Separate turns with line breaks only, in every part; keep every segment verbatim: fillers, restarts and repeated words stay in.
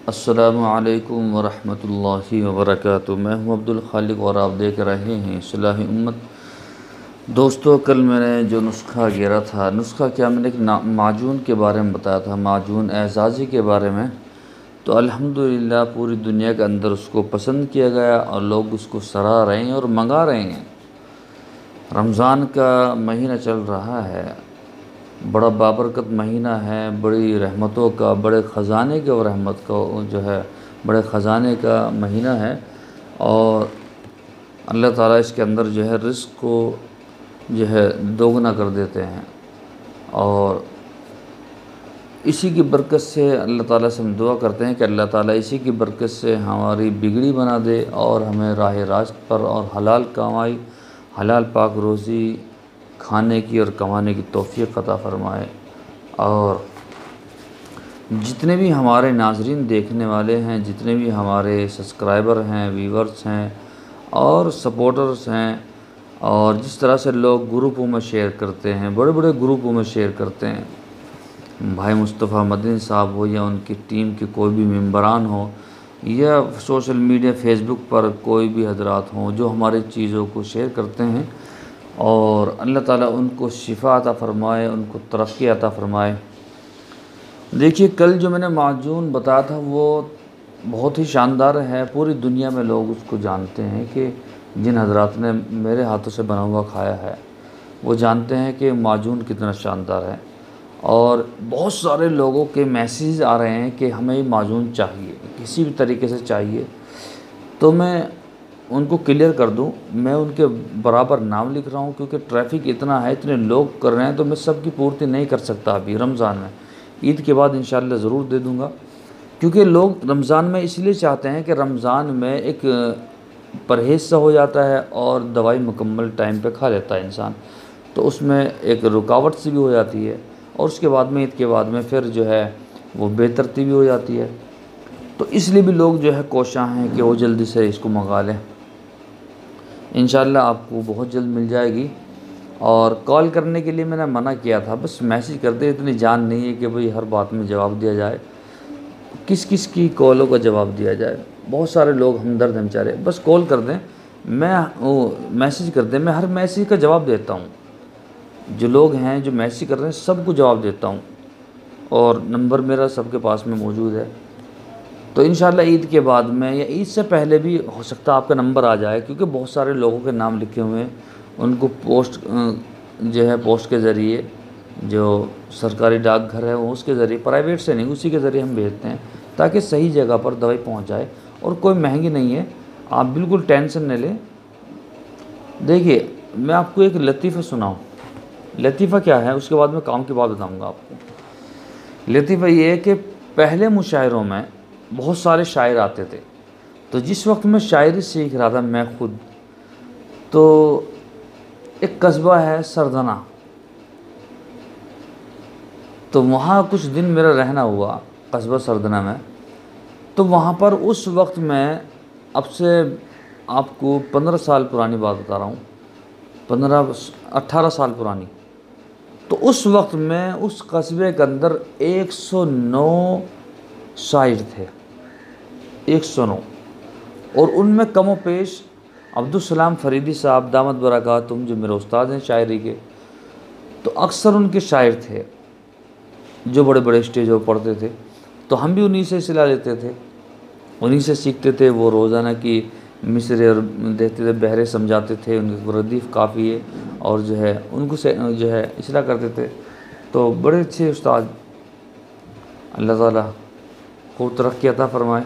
अस्सलामु अलैकुम वरहमतुल्लाहि वबरकातुहू। मैं हूँ अब्दुल खलिक और आप देख रहे हैं इस्लाही उम्मत। दोस्तों, कल मैंने जो नुस्खा गेरा था, नुस्खा क्या, मैंने एक माजून के बारे में बताया था, माजून एजाज़ी के बारे में। तो अल्हम्दुलिल्लाह पूरी दुनिया के अंदर उसको पसंद किया गया और लोग उसको सराह रहे हैं और मंगा रहे हैं। रमज़ान का महीना चल रहा है, बड़ा बाबरकत महीना है, बड़ी रहमतों का, बड़े ख़जाने के और रहमत का जो है, बड़े ख़जाने का महीना है। और अल्लाह ताला इसके अंदर जो है रिज़्क़ को जो है दोगुना कर देते हैं। और इसी की बरकत से अल्लाह ताला से हम दुआ करते हैं कि अल्लाह ताला इसी की बरकत से हमारी बिगड़ी बना दे और हमें राह रास्त पर और हलाल कमाई, हलाल पाक रोज़ी खाने की और कमाने की तौफ़ीक़ अता फ़रमाए। और जितने भी हमारे नाज़रीन देखने वाले हैं, जितने भी हमारे सब्सक्राइबर हैं, व्यूवर्स हैं और सपोर्टर्स हैं, और जिस तरह से लोग ग्रुपों में शेयर करते हैं, बड़े बड़े ग्रुपों में शेयर करते हैं, भाई मुस्तफ़ा मदनी साहब हो या उनकी टीम के कोई भी मेंबरान हो, या सोशल मीडिया फेसबुक पर कोई भी हजरात हों जो हमारी चीज़ों को शेयर करते हैं, और अल्लाह ताला उनको शिफा अता फ़रमाए, उनको तरक्की अता फ़रमाए। देखिए, कल जो मैंने माजून बताया था वो बहुत ही शानदार है। पूरी दुनिया में लोग उसको जानते हैं कि जिन हजरात ने मेरे हाथों से बना हुआ खाया है वो जानते हैं कि माजून कितना शानदार है। और बहुत सारे लोगों के मैसेज आ रहे हैं कि हमें ये माजून चाहिए, किसी भी तरीके से चाहिए। तो मैं उनको क्लियर कर दूं, मैं उनके बराबर नाम लिख रहा हूं क्योंकि ट्रैफिक इतना है, इतने लोग कर रहे हैं, तो मैं सबकी पूर्ति नहीं कर सकता अभी रमज़ान में। ईद के बाद इंशाल्लाह ज़रूर दे दूंगा, क्योंकि लोग रमज़ान में इसलिए चाहते हैं कि रमज़ान में एक परहेज़ सा हो जाता है और दवाई मुकम्मल टाइम पे खा लेता है इंसान, तो उसमें एक रुकावट सी भी हो जाती है। और उसके बाद में ईद के बाद में फिर जो है वो बेतरतीबी हो जाती है। तो इसलिए भी लोग जो है कोशां हैं कि वो जल्दी से इसको मंगा लें। इंशाल्लाह आपको बहुत जल्द मिल जाएगी। और कॉल करने के लिए मैंने मना किया था, बस मैसेज कर दे, इतनी जान नहीं है कि भाई हर बात में जवाब दिया जाए, किस किस की कॉलों का जवाब दिया जाए। बहुत सारे लोग हमदर्द हैं बेचारे, बस कॉल कर दें, मैं वो मैसेज कर दें, मैं हर मैसेज का जवाब देता हूँ। जो लोग हैं जो मैसेज कर रहे हैं सबको जवाब देता हूँ, और नंबर मेरा सबके पास में मौजूद है। तो इंशाल्लाह ईद के बाद में या ईद से पहले भी हो सकता है आपका नंबर आ जाए, क्योंकि बहुत सारे लोगों के नाम लिखे हुए हैं। उनको पोस्ट जो है पोस्ट के ज़रिए, जो सरकारी डाकघर है वो उसके ज़रिए, प्राइवेट से नहीं, उसी के ज़रिए हम भेजते हैं ताकि सही जगह पर दवाई पहुंच जाए। और कोई महंगी नहीं है, आप बिल्कुल टेंशन न लें। देखिए, मैं आपको एक लतीफ़ा सुनाऊँ। लतीफ़ा क्या है, उसके बाद मैं काम की बात बताऊँगा आपको। लतीफ़ा ये है कि पहले मुशायरों में बहुत सारे शायर आते थे, तो जिस वक्त मैं शायरी सीख रहा था मैं खुद, तो एक कस्बा है सरदना, तो वहाँ कुछ दिन मेरा रहना हुआ कस्बा सरदना में। तो वहाँ पर उस वक्त मैं, अब से आपको पंद्रह साल पुरानी बात बता रहा हूँ, पंद्रह अट्ठारह साल पुरानी। तो उस वक्त में उस कस्बे के अंदर एक सौ नौ शायर थे, एक सौ नौ, और उनमें कमो पेश अब्दुल सलाम फरीदी साहब दामद बरकातुहू, जो मेरे उस्ताद हैं शायरी के, तो अक्सर उनके शायर थे जो बड़े बड़े स्टेजों पर पढ़ते थे। तो हम भी उन्हीं से सिला लेते थे, उन्हीं से सीखते थे। वो रोज़ाना की मिसरे और देते थे, बहरे समझाते थे, उनके रदीफ़ काफ़िए, और जो है उनको से जो है इसला करते थे। तो बड़े अच्छे उस्ताद, अल्लाह ताला खूब तरक्की अता फ़रमाए।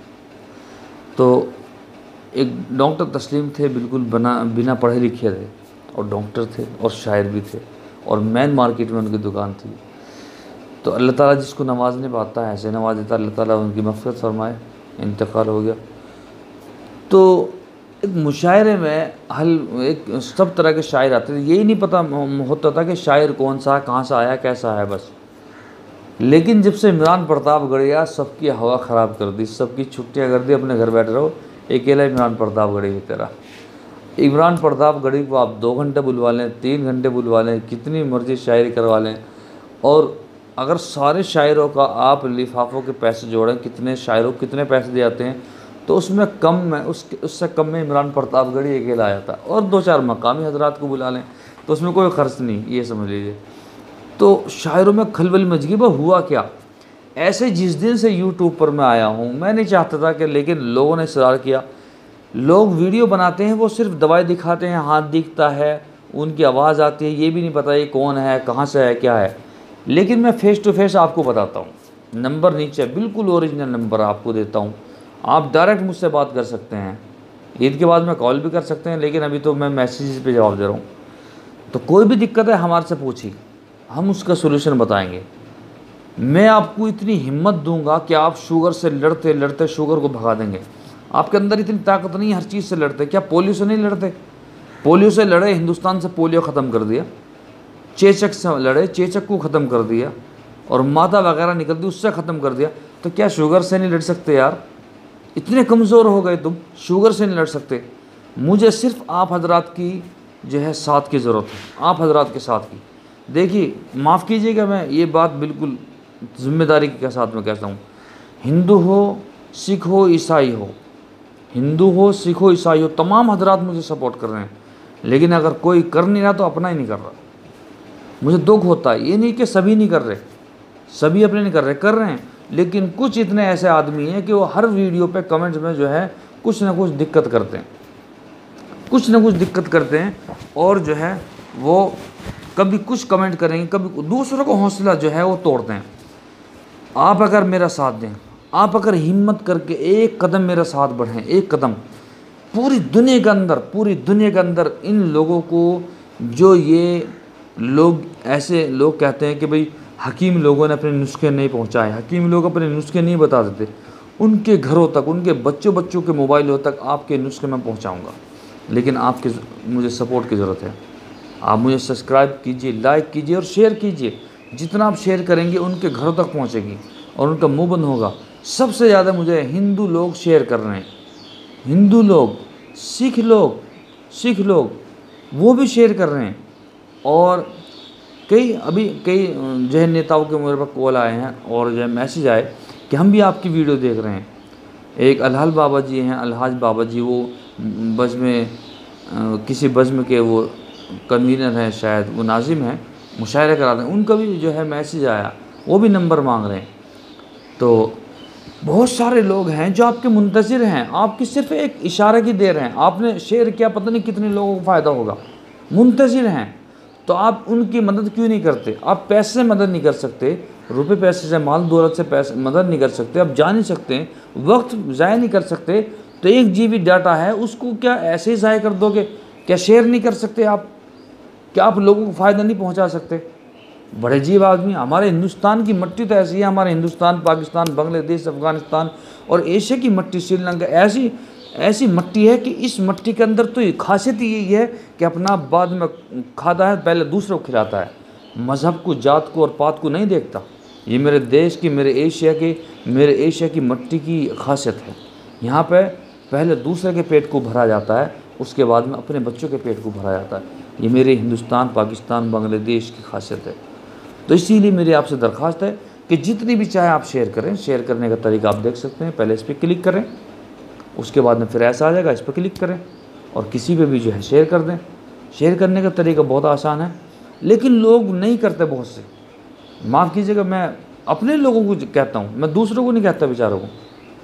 तो एक डॉक्टर तस्लीम थे, बिल्कुल बना बिना पढ़े लिखे थे, और डॉक्टर थे और शायर भी थे, और मेन मार्केट में उनकी दुकान थी। तो अल्लाह ताला जिसको नवाज़ने पाता है ऐसे नवाज देता, अल्लाह ताला उनकी मग़फ़िरत फ़रमाए। इंतकाल हो गया। तो एक मुशायरे में हल एक सब तरह के शायर आते थे, यही नहीं पता होता था कि शायर कौन सा, कहाँ से आया, कैसा है, बस। लेकिन जब से इमरान प्रतापगढ़ आया, सबकी हवा ख़राब कर दी, सबकी छुट्टियाँ कर दी, अपने घर बैठे रहो, अकेला इमरान प्रतापगढ़ी है तेरा। इमरान प्रतापगढ़ी को आप दो घंटे बुलवा लें, तीन घंटे बुलवा लें, कितनी मर्ज़ी शायरी करवा लें, और अगर सारे शायरों का आप लिफाफों के पैसे जोड़ें, कितने शायरों कितने पैसे दिए जाते हैं, तो उसमें कम में उसके उससे कम में इमरान प्रतापगढ़ी अकेला आया था। और दो चार मकामी हजरात को बुला लें तो उसमें कोई ख़र्च नहीं, ये समझ लीजिए। तो शायरों में खलबली मच गई। वह हुआ क्या, ऐसे जिस दिन से यूट्यूब पर मैं आया हूँ, मैं नहीं चाहता था कि, लेकिन लोगों ने इसरार किया। लोग वीडियो बनाते हैं, वो सिर्फ दवाई दिखाते हैं, हाथ दिखता है, उनकी आवाज़ आती है, ये भी नहीं पता ये कौन है, कहाँ से है, क्या है। लेकिन मैं फ़ेस टू फेस आपको बताता हूँ, नंबर नीचे बिल्कुल ओरिजिनल नंबर आपको देता हूँ, आप डायरेक्ट मुझसे बात कर सकते हैं। ईद के बाद में कॉल भी कर सकते हैं, लेकिन अभी तो मैं मैसेज पे जवाब दे रहा हूँ। तो कोई भी दिक्कत है हमारे से पूछिए, हम उसका सोल्यूशन बताएंगे। मैं आपको इतनी हिम्मत दूंगा कि आप शुगर से लड़ते लड़ते शुगर को भगा देंगे। आपके अंदर इतनी ताकत नहीं, हर चीज़ से लड़ते। क्या पोलियो से नहीं लड़ते? पोलियो से लड़े, हिंदुस्तान से पोलियो ख़त्म कर दिया। चेचक से लड़े, चेचक को ख़त्म कर दिया, और माता वगैरह निकलती उससे ख़त्म कर दिया। तो क्या शुगर से नहीं लड़ सकते यार? इतने कमज़ोर हो गए तुम, शुगर से नहीं लड़ सकते? मुझे सिर्फ आप हजरात की जो है साथ की ज़रूरत है, आप हजरात के साथ की। देखिए, माफ़ कीजिएगा, मैं ये बात बिल्कुल ज़िम्मेदारी के साथ में कहता हूँ। हिंदू हो, सिख हो, ईसाई हो, हिंदू हो, सिख हो, ईसाई हो, तमाम हजरात मुझे सपोर्ट कर रहे हैं। लेकिन अगर कोई कर नहीं रहा तो अपना ही नहीं कर रहा। मुझे दुख होता है। ये नहीं कि सभी नहीं कर रहे, सभी अपने नहीं कर रहे, कर रहे हैं। लेकिन कुछ इतने ऐसे आदमी हैं कि वो हर वीडियो पे कमेंट्स में जो है कुछ ना कुछ दिक्कत करते हैं, कुछ ना कुछ दिक्कत करते हैं। और जो है वो कभी कुछ कमेंट करेंगे, कभी दूसरों को हौसला जो है वो तोड़ते हैं। आप अगर मेरा साथ दें, आप अगर हिम्मत करके एक कदम मेरा साथ बढ़ें, एक कदम, पूरी दुनिया के अंदर पूरी दुनिया के अंदर इन लोगों को, जो ये लोग ऐसे लोग कहते हैं कि भाई हकीम लोगों ने अपने नुस्खे नहीं पहुंचाए, हकीम लोग अपने नुस्खे नहीं बता देते, उनके घरों तक, उनके बच्चों बच्चों के मोबाइलों तक आपके नुस्खे मैं पहुंचाऊंगा। लेकिन आपके मुझे सपोर्ट की ज़रूरत है। आप मुझे सब्सक्राइब कीजिए, लाइक कीजिए और शेयर कीजिए। जितना आप शेयर करेंगे उनके घरों तक पहुंचेगी और उनका मुंह बंद होगा। सबसे ज़्यादा मुझे हिंदू लोग शेयर कर रहे हैं, हिंदू लोग, सिख लोग, सिख लोग वो भी शेयर कर रहे हैं। और कई अभी कई जो है नेताओं के मेरे पास कॉल आए हैं और जो है मैसेज आए कि हम भी आपकी वीडियो देख रहे हैं। एक अलहाज बाबा जी हैं, अलहाज बाबा जी, वो बज़्म किसी बज़्म के वो कन्वीनर हैं, शायद वो नाजिम हैं, मुशायरा कराते हैं। उनका भी जो है मैसेज आया, वो भी नंबर मांग रहे हैं। तो बहुत सारे लोग हैं जो आपके मुंतज़िर हैं, आपकी सिर्फ एक इशारे की देर हैं। आपने शेयर किया, पता नहीं कितने लोगों को फ़ायदा होगा, मुंतज़िर हैं। तो आप उनकी मदद क्यों नहीं करते? आप पैसे से मदद नहीं कर सकते, रुपए पैसे से, माल दौलत से पैसे मदद नहीं कर सकते, आप जा नहीं सकते, वक्त ज़ाया नहीं कर सकते। तो एक जीबी डाटा है, उसको क्या ऐसे ही ज़ाया कर दोगे? क्या शेयर नहीं कर सकते आप? क्या आप लोगों को फ़ायदा नहीं पहुंचा सकते? बड़े अजीब आदमी। हमारे हिंदुस्तान की मिट्टी तो ऐसी है, हमारे हिंदुस्तान, पाकिस्तान, बांग्लादेश, अफ़गानिस्तान और एशिया की मिट्टी, श्रीलंका, ऐसी ऐसी मिट्टी है कि इस मिट्टी के अंदर तो खासियत यही है कि अपना बाद में खाता है, पहले दूसरों को खिलाता है। मज़हब को, जात को और पात को नहीं देखता। ये मेरे देश की, मेरे एशिया की मेरे एशिया की मिट्टी की खासियत है। यहाँ पे पहले दूसरे के पेट को भरा जाता है, उसके बाद में अपने बच्चों के पेट को भरा जाता है। ये मेरे हिंदुस्तान, पाकिस्तान, बांग्लादेश की खासियत है। तो इसीलिए मेरी आपसे दरख्वास्त है कि जितनी भी चाहे आप शेयर करें। शेयर करने का तरीका आप देख सकते हैं, पहले इस पर क्लिक करें, उसके बाद में फिर ऐसा आ जाएगा, इस पर क्लिक करें और किसी पे भी जो है शेयर कर दें। शेयर करने का तरीका बहुत आसान है, लेकिन लोग नहीं करते बहुत से। माफ़ कीजिएगा, मैं अपने लोगों को कहता हूँ, मैं दूसरों को नहीं कहता, बेचारों को,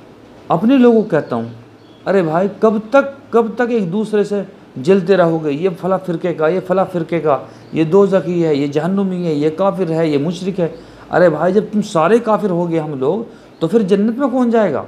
अपने लोगों को कहता हूँ। अरे भाई, कब तक कब तक एक दूसरे से जलते रहोगे? ये फला फ़िरके का, ये फला फ़िरके का, ये दोज़खी है, ये जहन्नुमी है, ये काफिर है, ये मुशरिक है। अरे भाई, जब तुम सारे काफिर हो गए हम लोग, तो फिर जन्नत में कौन जाएगा?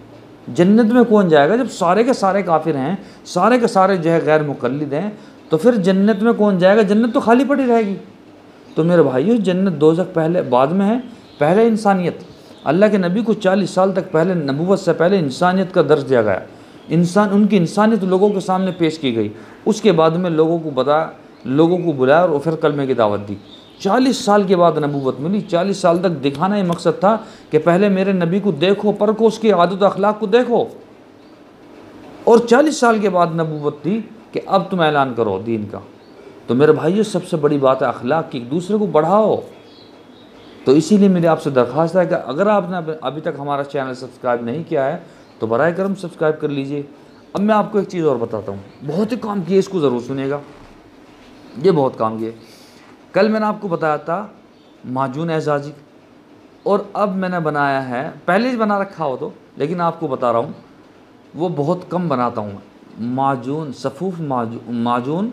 जन्नत में कौन जाएगा? जब सारे के सारे काफिर हैं, सारे के सारे जो है गैर मुक़ल्लिद हैं, तो फिर जन्नत में कौन जाएगा? जन्नत तो खाली पड़ी रहेगी। तो मेरे भाइयों, जन्नत दोज़ख पहले बाद में है, पहले इंसानियत। अल्लाह के नबी को चालीस साल तक पहले, नबूवत से पहले इंसानियत का दर्ज दिया गया। इंसान, उनकी इंसानियत लोगों के सामने पेश की गई। उसके बाद में लोगों को बताया, लोगों को बुलाया और फिर कलमे की दावत दी। चालीस साल के बाद नबूवत मिली। चालीस साल तक दिखाना ही मकसद था कि पहले मेरे नबी को देखो, परखो, उसकी आदत अखलाक को देखो। और चालीस साल के बाद नबूवत थी कि अब तुम ऐलान करो दीन का। तो मेरे भाइयों, सबसे बड़ी बात है अखलाक की। एक दूसरे को बढ़ाओ, तो इसीलिए मेरी आपसे दरख्वास्त है कि अगर आपने अभी तक हमारा चैनल सब्सक्राइब नहीं किया है तो बराए करम सब्सक्राइब कर लीजिए। अब मैं आपको एक चीज़ और बताता हूँ, बहुत ही काम की है, इसको ज़रूर सुनिएगा, ये बहुत काम की है। कल मैंने आपको बताया था माजून एजाजी, और अब मैंने बनाया है, पहले ही बना रखा हो तो, लेकिन आपको बता रहा हूँ वो बहुत कम बनाता हूँ। माजून सफ़ूफ़ माजू माजून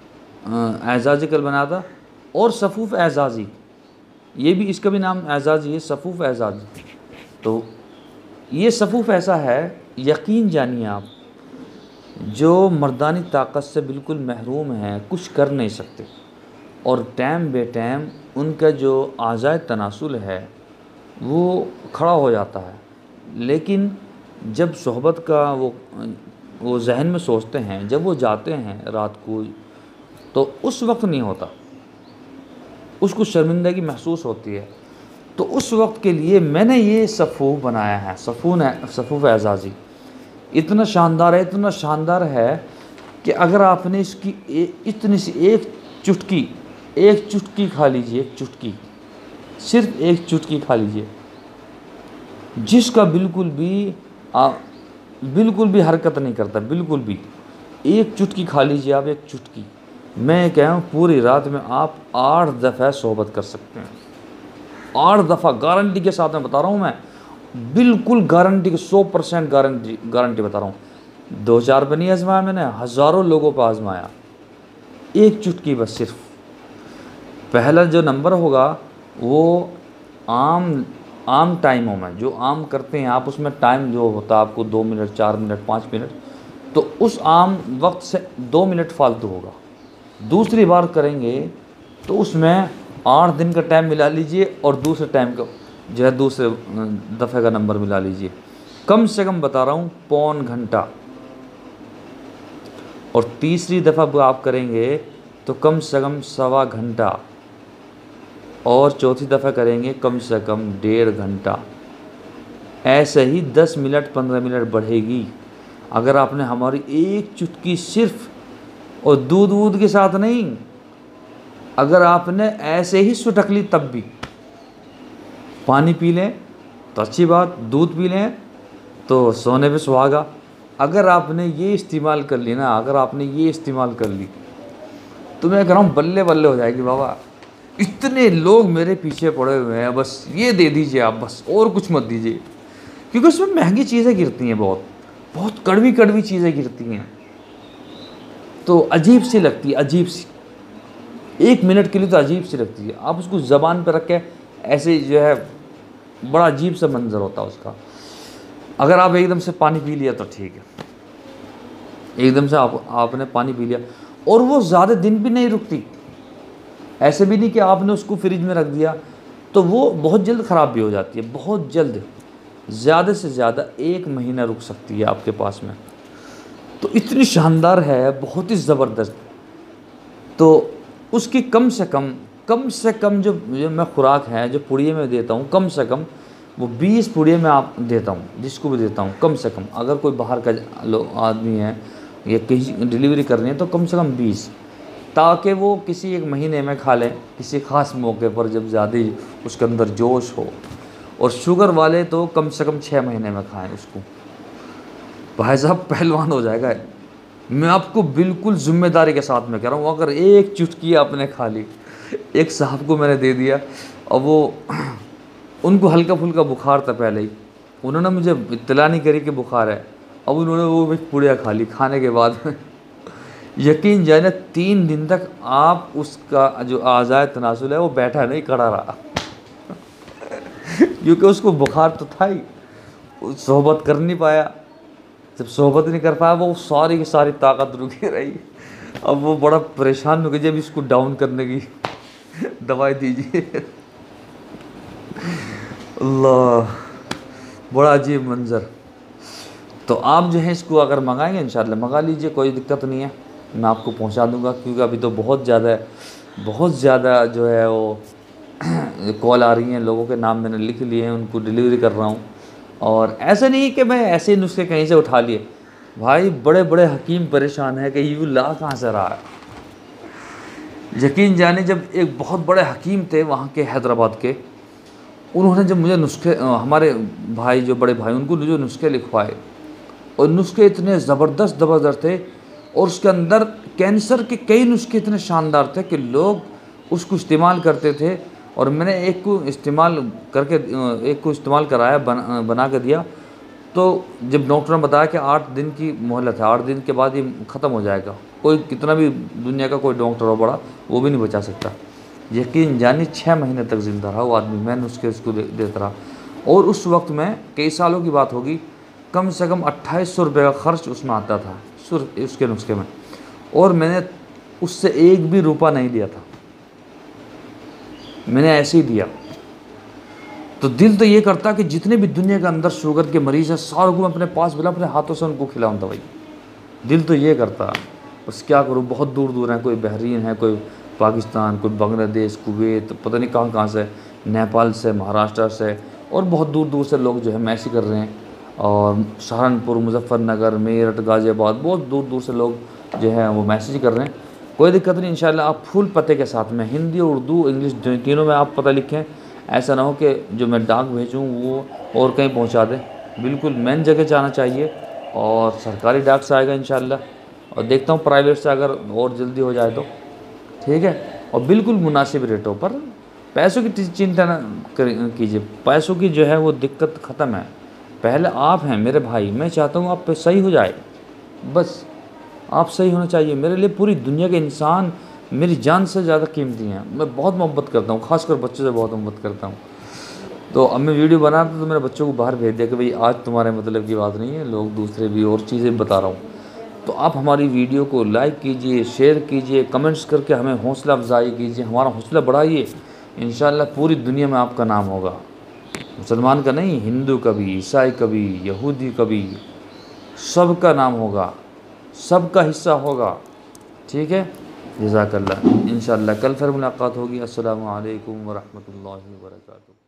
एजाजी कल बनाया था, और सफ़ूफ़ एजाजी, ये भी, इसका भी नाम एजाजी है, सफ़ूफ़ एजाजी। तो ये सफ़ूफ़ ऐसा है, यकीन जानिए आप, जो मर्दानी ताकत से बिल्कुल महरूम हैं, कुछ कर नहीं सकते, और टाइम बे टाइम उनका जो आज़ाए तनासुल है वो खड़ा हो जाता है। लेकिन जब सोहबत का वो वो जहन में सोचते हैं, जब वो जाते हैं रात को, तो उस वक्त नहीं होता, उसको शर्मिंदगी महसूस होती है। तो उस वक्त के लिए मैंने ये सफ़ूफ़ बनाया है, सफ़ून है, सफ़ूफ़ एजाजी। इतना शानदार है, इतना शानदार है कि अगर आपने इसकी ए, इतनी सी एक चुटकी एक चुटकी खा लीजिए, एक चुटकी, सिर्फ एक चुटकी खा लीजिए, जिसका बिल्कुल भी आ, बिल्कुल भी हरकत नहीं करता, बिल्कुल भी। एक चुटकी खा लीजिए आप, एक चुटकी, मैं कह रहा हूँ पूरी रात में आप आठ दफ़ा सोहबत कर सकते हैं, आठ दफ़ा, गारंटी के साथ मैं बता रहा हूँ, मैं बिल्कुल गारंटी के सौ परसेंट गारंटी गारंटी बता रहा हूँ। दो चार पे नहीं आजमाया मैंने, हज़ारों लोगों पर आजमाया, एक चुटकी बस सिर्फ। पहला जो नंबर होगा वो आम आम टाइमों में जो आम करते हैं आप, उसमें टाइम जो होता है आपको दो मिनट, चार मिनट, पाँच मिनट, तो उस आम वक्त से दो मिनट फालतू होगा। दूसरी बार करेंगे तो उसमें आठ दिन का टाइम मिला लीजिए, और दूसरे टाइम का जो है दूसरे दफ़े का नंबर मिला लीजिए। कम से कम बता रहा हूँ पौन घंटा। और तीसरी दफ़ा आप करेंगे तो कम से कम सवा घंटा, और चौथी दफ़ा करेंगे कम से कम डेढ़ घंटा। ऐसे ही दस मिनट पंद्रह मिनट बढ़ेगी अगर आपने हमारी एक चुटकी सिर्फ, और दूध वूध के साथ नहीं, अगर आपने ऐसे ही सुटक ली तब भी, पानी पी लें तो अच्छी बात, दूध पी लें तो सोने पे सुहागा। अगर आपने ये इस्तेमाल कर ली ना, अगर आपने ये इस्तेमाल कर ली तो मैं कह रहा हूँ बल्ले बल्ले हो जाएगी बाबा। इतने लोग मेरे पीछे पड़े हुए हैं, बस ये दे दीजिए आप, बस और कुछ मत दीजिए, क्योंकि उसमें महंगी चीज़ें गिरती हैं, बहुत बहुत कड़वी कड़वी चीज़ें गिरती हैं, तो अजीब सी लगती है, अजीब सी, एक मिनट के लिए तो अजीब सी लगती है। आप उसको ज़बान पर रख के ऐसे जो है, बड़ा अजीब सा मंजर होता है उसका। अगर आप एकदम से पानी पी लिया तो ठीक है, एकदम से आप आपने पानी पी लिया, और वो ज़्यादा दिन भी नहीं रुकती, ऐसे भी नहीं कि आपने उसको फ्रिज में रख दिया तो वो बहुत जल्द ख़राब भी हो जाती है, बहुत जल्द, ज़्यादा से ज़्यादा एक महीना रुक सकती है आपके पास में। तो इतनी शानदार है, बहुत ही ज़बरदस्त। तो उसकी कम से कम कम से कम जो जो मैं खुराक है, जो पुड़िये में देता हूँ, कम से कम वो बीस पुड़िये में आप देता हूँ, जिसको भी देता हूँ कम से कम। अगर कोई बाहर का लोग आदमी है या कहीं डिलीवरी करनी है तो कम से कम बीस, ताकि वो किसी एक महीने में खा लें, किसी ख़ास मौके पर जब ज़्यादा उसके अंदर जोश हो। और शुगर वाले तो कम से कम छः महीने में खाएं उसको। भाई साहब पहलवान हो जाएगा, मैं आपको बिल्कुल ज़िम्मेदारी के साथ में कह रहा हूँ। अगर एक चुटकी आपने खा ली, एक साहब को मैंने दे दिया, और वो उनको हल्का फुल्का बुखार था पहले ही, उन्होंने मुझे इत्तला नहीं करी कि बुखार है, अब उन्होंने वो भी पुड़िया खा ली। खाने के बाद यकीन जाने तीन दिन तक आप उसका जो आज़ाए तनासुल है वो बैठा नहीं, खड़ा रहा क्योंकि उसको बुखार तो था ही, सोहबत कर नहीं पाया। जब सोहबत नहीं कर पाया वो सारी की सारी ताकत रुकी रही। अब वो बड़ा परेशान हो गया, जब इसको डाउन करने की दवाई दीजिए। अल्लाह, बड़ा अजीब मंज़र। तो आप जो है इसको अगर मंगाएंगे इंशाल्लाह मंगा लीजिए, कोई दिक्कत नहीं है, मैं आपको पहुंचा दूंगा। क्योंकि अभी तो बहुत ज़्यादा है, बहुत ज़्यादा जो है वो कॉल आ रही हैं, लोगों के नाम मैंने लिख लिए हैं, उनको डिलीवरी कर रहा हूँ। और ऐसा नहीं कि मैं ऐसे नुस्खे कहीं से उठा लिए, भाई बड़े बड़े हकीम परेशान है कि ये ला कहाँ से रहा है। यकीन जाने जब एक बहुत बड़े हकीम थे वहाँ के हैदराबाद के, उन्होंने जब मुझे नुस्खे, हमारे भाई जो बड़े भाई, उनको जो नुस्खे लिखवाए, और नुस्खे इतने ज़बरदस्त ज़बरदस्त थे, और उसके अंदर कैंसर के कई नुस्खे इतने शानदार थे कि लोग उसको इस्तेमाल करते थे। और मैंने एक को इस्तेमाल करके एक को इस्तेमाल कराया, बना बना के दिया। तो जब डॉक्टर ने बताया कि आठ दिन की मोहलत है, आठ दिन के बाद ये ख़त्म हो जाएगा, कोई कितना भी दुनिया का कोई डॉक्टर हो बड़ा, वो भी नहीं बचा सकता। यकीन जानी छः महीने तक ज़िंदा रहा वो आदमी, मैंने उसके उसको दे, देता रहा। और उस वक्त में, कई सालों की बात होगी, कम से कम अट्ठाईस सौ रुपये का खर्च उसमें आता था, सिर्फ उसके नुस्खे में, और मैंने उससे एक भी रुपया नहीं लिया था, मैंने ऐसे ही दिया। तो दिल तो ये करता कि जितने भी दुनिया के अंदर शुगर के मरीज़ हैं, सारों को मैं अपने पास बुला, अपने हाथों से उनको खिलाऊँ दवाई। दिल तो ये करता, बस क्या करूँ, बहुत दूर दूर हैं, कोई बहरीन है, कोई पाकिस्तान, कोई बांग्लादेश, कुवैत, पता नहीं कहाँ कहाँ से, नेपाल से, महाराष्ट्र से, और बहुत दूर दूर से लोग जो है मैसेज कर रहे हैं। और सहारनपुर, मुजफ्फरनगर, मेरठ, गाज़ियाबाद, बहुत दूर दूर से लोग जो है वो मैसेज कर रहे हैं। कोई दिक्कत नहीं, इंशाल्लाह आप फुल पते के साथ में, हिंदी, उर्दू, इंग्लिश तीनों में आप पता लिखें। ऐसा ना हो कि जो मैं डाक भेजूँ वो और कहीं पहुंचा दे। बिल्कुल मेन जगह जाना चाहिए, और सरकारी डाक से आएगा इंशाल्लाह, और देखता हूँ प्राइवेट से अगर और जल्दी हो जाए तो ठीक है। और बिल्कुल मुनासिब रेटों पर, पैसों की चिंता ना कीजिए, पैसों की जो है वो दिक्कत ख़त्म है। पहले आप हैं मेरे भाई, मैं चाहता हूँ आप सही हो जाए, बस आप सही होना चाहिए। मेरे लिए पूरी दुनिया के इंसान मेरी जान से ज़्यादा कीमती हैं। मैं बहुत मोहब्बत करता हूँ, ख़ासकर बच्चों से बहुत मोहब्बत करता हूँ। तो अब मैं वीडियो बना रहा था तो मेरे बच्चों को बाहर भेज दिया कि भाई आज तुम्हारे मतलब की बात नहीं है, लोग दूसरे भी और चीज़ें बता रहा हूँ। तो आप हमारी वीडियो को लाइक कीजिए, शेयर कीजिए, कमेंट्स करके हमें हौसला अफजाई कीजिए, हमारा हौसला बढ़ाइए। इंशाअल्लाह पूरी दुनिया में आपका नाम होगा, मुसलमान का नहीं, हिंदू का भी, ईसाई का भी, यहूदी का भी, सबका नाम होगा, सबका हिस्सा होगा। ठीक है, जज़ाकल्लाह। इंशाअल्लाह कल फिर मुलाकात होगी। अस्सलामु अलैकुम व रहमतुल्लाहि व बरकातुहू।